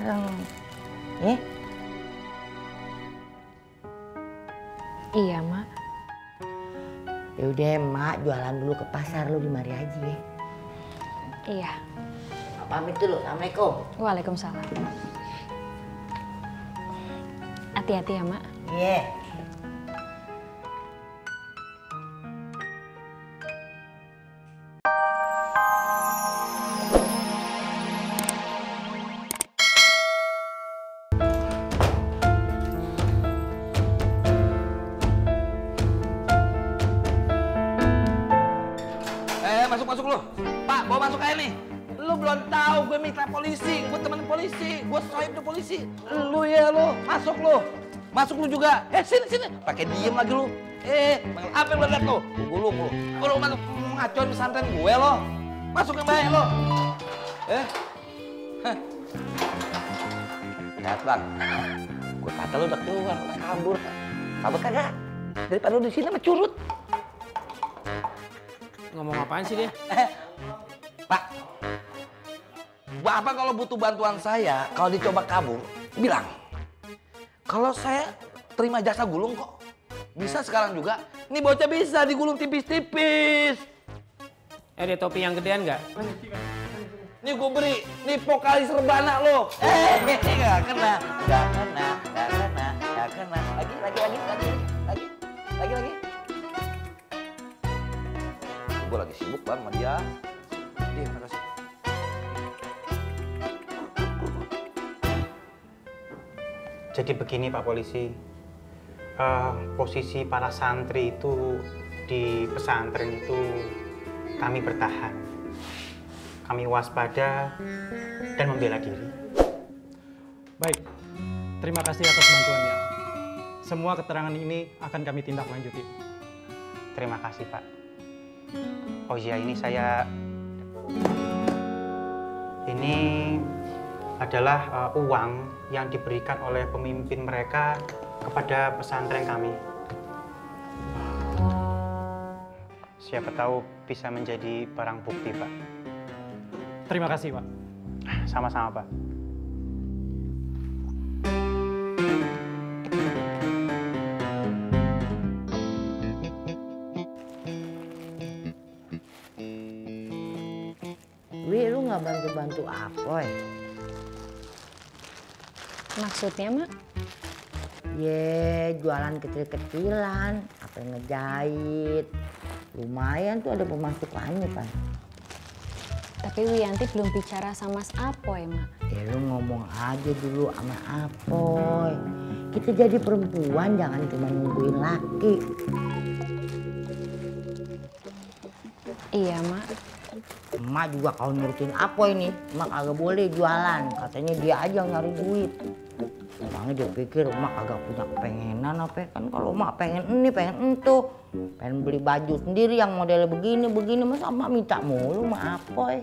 bareng. Ya? Iya, Mak. Yaudah, Mak jualan dulu ke pasar, lu di mari aja ya. Iya. Pamit dulu, Assalamualaikum. Waalaikumsalam. Hati-hati ya, Mak. Iya. Masuk lu. Pak, bawa masuk aja nih. Lu belum tahu gue mitra polisi, gue temen polisi, gue sohib tuh polisi. Lu ya lu, masuk lu. Masuk lu juga. Sini. Pakai diem lagi lu. Apa yang lu liat lu? Gulung lu. Lu masuk ngacoin pesantren gue lo. Masuk yang baik lo. Lihat bang, gue kata lu udah keluar, udah kabur. Kabur kagak? Daripada lu di sini sama curut. Ngomong apaan sih dia? Pak, Bapak kalau butuh bantuan saya, kalau dicoba kabur, bilang. Kalau saya terima jasa gulung kok. Bisa sekarang juga. Nih bocah bisa digulung tipis-tipis. Ada topi yang gedean nggak? Nih gue beri, nih vokalis Rebana lo. Nggak kena. Lagi. Gue lagi sibuk bang sama dia. Dia makasih. Jadi begini Pak Polisi, posisi para santri itu di pesantren itu kami bertahan, kami waspada dan membela diri. Baik, terima kasih atas bantuannya. Semua keterangan ini akan kami tindak lanjuti. Terima kasih Pak. Oh iya, ini adalah uang yang diberikan oleh pemimpin mereka kepada pesantren kami. Siapa tahu bisa menjadi barang bukti, Pak. Terima kasih, Pak. Sama-sama, Pak. Wi, lu nggak bantu-bantu Apoy? Maksudnya, Mak? Ye, jualan kecil-kecilan, apa yang ngejahit. Lumayan tuh ada pemasukannya, Pak. Tapi Wiyanti belum bicara sama Mas Apoy, Mak. Ya lu ngomong aja dulu sama Apoy. Kita jadi perempuan jangan cuma nungguin laki. Iya, Mak. Emak juga kalau nurutin Apoy nih, emak kagak boleh jualan. Katanya dia aja yang nyari duit. Emangnya dia pikir emak kagak punya kepengenan apa ya? Kan kalau emak pengen ini, pengen itu. Pengen beli baju sendiri yang modelnya begini, masa emak minta mulu sama Apoy.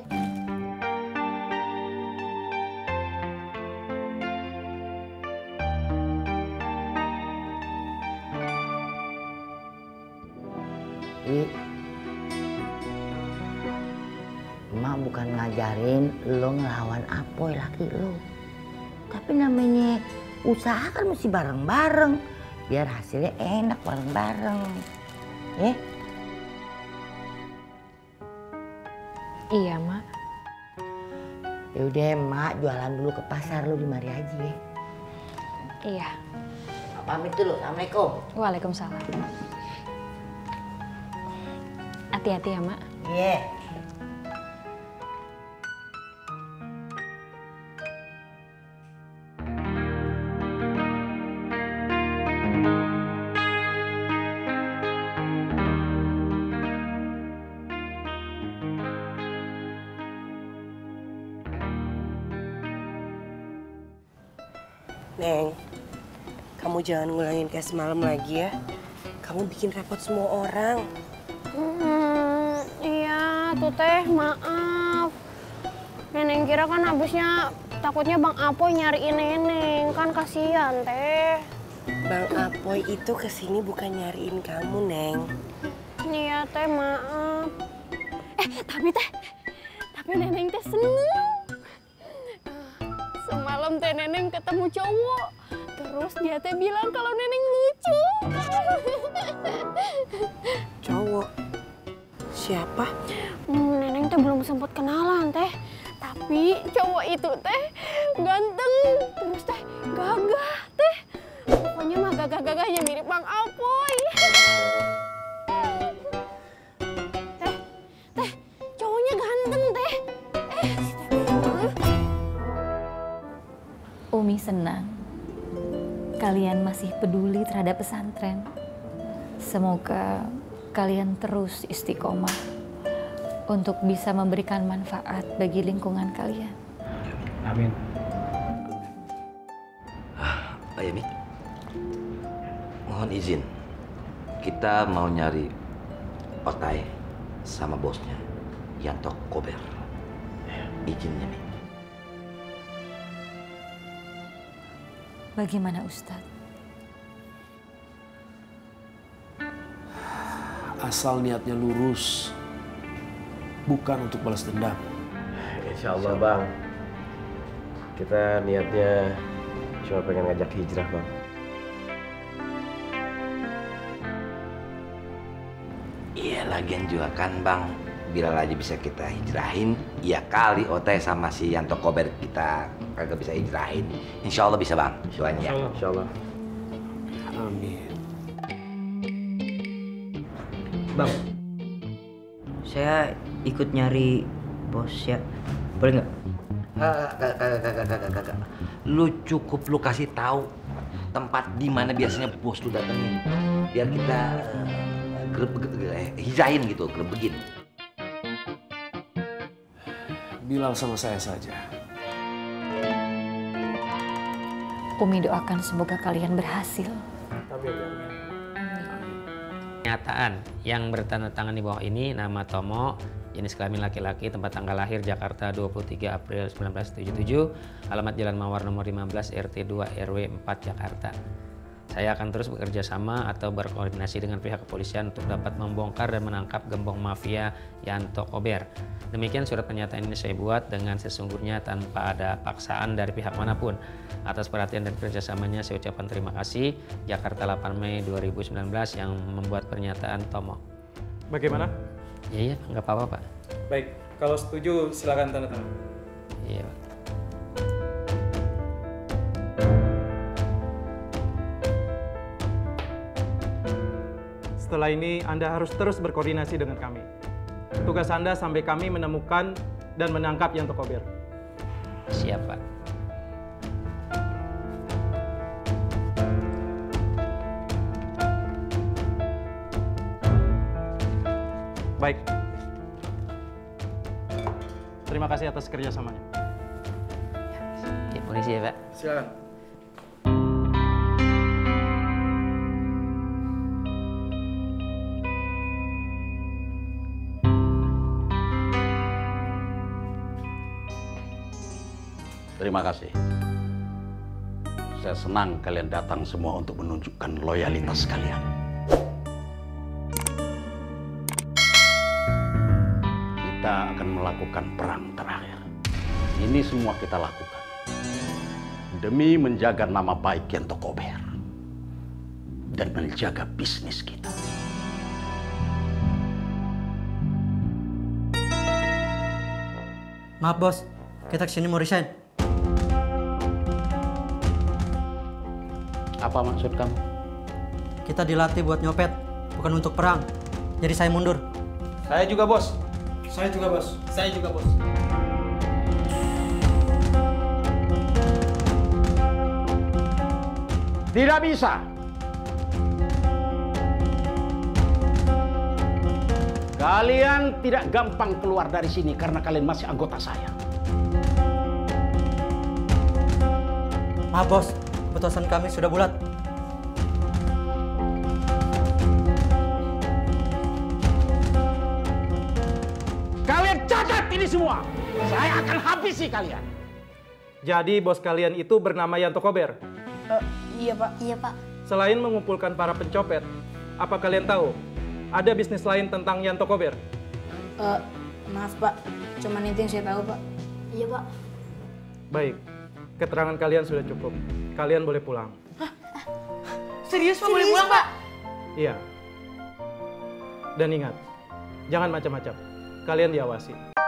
Emak bukan ngajarin lo ngelawan Apoy laki lo. Tapi namanya usaha kan mesti bareng-bareng. Biar hasilnya enak bareng-bareng. Ya? Iya, Mak. Yaudah, Mak jualan dulu ke pasar, lo di mari aja ya. Iya. Pamit dulu, Assalamualaikum. Waalaikumsalam. Hati-hati ya, Mak. Iya. Neng, kamu jangan ngulangin kayak semalam lagi ya. Kamu bikin repot semua orang. Iya, tuh teh maaf. Neneng kira kan habisnya takutnya Bang Apoy nyariin Neneng, kan kasihan teh. Bang Apoy itu kesini bukan nyariin kamu, Neng. Iya teh maaf. Tapi Neneng teh seneng. Semalam teh Neneng ketemu cowok. Terus dia teh bilang kalau Neneng lucu. Cowok? Siapa? Neneng teh belum sempat kenalan teh. Tapi cowok itu teh ganteng. Terus teh gagah teh. Pokoknya mah gagah-gagahnya mirip Bang Apoy. Teh, cowoknya ganteng teh. Si Teh. Umi senang kalian masih peduli terhadap pesantren. Semoga kalian terus istiqomah untuk bisa memberikan manfaat bagi lingkungan kalian. Amin. Ayami, mohon izin. Kita mau nyari Otai sama bosnya, Yanto Kober. Izinnya, Mi. Bagaimana Ustadz? Asal niatnya lurus, bukan untuk balas dendam. Insya Allah Bang, kita niatnya cuma pengen ngajak hijrah Bang. Iya, lagian juga kan Bang, Bilal aja bisa kita hijrahin, ya kali Otai sama si Yanto Kober kita kagak bisa hijrahin. Insya Allah bisa Bang, doain ya. Insya Allah. Amin. Bang, saya ikut nyari bos ya, boleh nggak? Kagak. Lu cukup lu kasih tahu tempat di mana biasanya bos lu datengin, biar kita hijrahin gitu, gerebegin. Bilal sama saya saja. Umi doakan semoga kalian berhasil. Pernyataan yang bertanda tangan di bawah ini, nama Tomo, jenis kelamin laki-laki, tempat tanggal lahir Jakarta 23 April 1977, alamat Jalan Mawar nomor 15 RT 2 RW 4 Jakarta. Saya akan terus bekerja sama atau berkoordinasi dengan pihak kepolisian untuk dapat membongkar dan menangkap gembong mafia Yanto Kober. Demikian surat pernyataan ini saya buat dengan sesungguhnya tanpa ada paksaan dari pihak manapun. Atas perhatian dan kerjasamanya saya ucapkan terima kasih. Jakarta 8 Mei 2019 yang membuat pernyataan Tomo. Bagaimana? Iya, nggak apa-apa Pak. Baik, kalau setuju silakan tanda tangan. Iya Pak. Setelah ini Anda harus terus berkoordinasi dengan kami. Tugas Anda sampai kami menemukan dan menangkap Yanto Kober. Siap Pak. Baik. Terima kasih atas kerjasamanya. Ya, polisi ya Pak. Silakan. Terima kasih. Saya senang kalian datang semua untuk menunjukkan loyalitas kalian. Kita akan melakukan perang terakhir. Ini semua kita lakukan demi menjaga nama baik Yanto Kober dan menjaga bisnis kita. Maaf bos, kita kesini mau resign. Apa maksud kamu? Kita dilatih buat nyopet, bukan untuk perang. Jadi saya mundur. Saya juga bos. Saya juga bos. Saya juga bos. Tidak bisa. Kalian tidak gampang keluar dari sini karena kalian masih anggota saya. Maaf bos, keputusan kami sudah bulat. Kalian cacat ini semua. Saya akan habisi kalian. Jadi bos kalian itu bernama Yanto Kober? Iya Pak. Iya Pak. Selain mengumpulkan para pencopet, apa kalian tahu ada bisnis lain tentang Yanto Kober? Maaf Pak, cuman itu yang saya tahu Pak. Iya Pak. Baik, keterangan kalian sudah cukup. Kalian boleh pulang. Serius Pak, boleh pulang Pak? Iya. Dan ingat, jangan macam-macam. Kalian diawasi.